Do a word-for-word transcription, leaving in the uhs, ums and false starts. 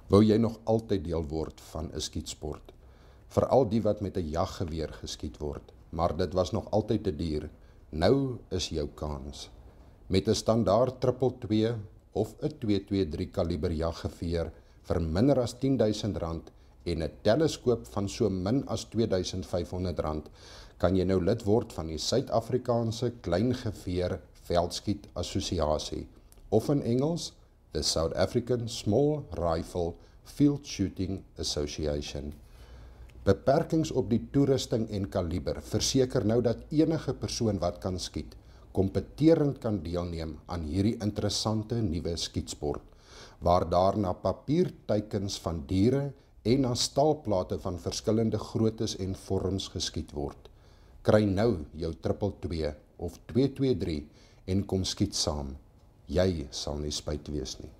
Wou jy nog altyd deel word van 'n skietsport? Veral die wat met 'n jaggeweer geskiet word, maar dit was nog altyd te duur. Nou is jou kans. Met 'n standaard triple twee of 'n twee twee drie kaliber jaggeveer vir minder as tien duisend rand en 'n teleskoop van so min as twee duisend vyf honderd rand, kan jy nou lid word van die Suid-Afrikaanse Kleingeveer Veldskiet Assosiasie, of in Engels, the South African Small Rifle Field Shooting Association. Beperkings op die toerusting en kaliber verseker nou dat enige persoon wat kan skiet, kompeterend kan deelneem aan hierdie interessante nuwe skietsport, waar daar na papierteikens van diere en na staalplate van verskillende groottes en vorms geskiet word. Kry nou jou triple twee of twee twee drie en kom skiet saam. Jy sal nie spyt wees nie.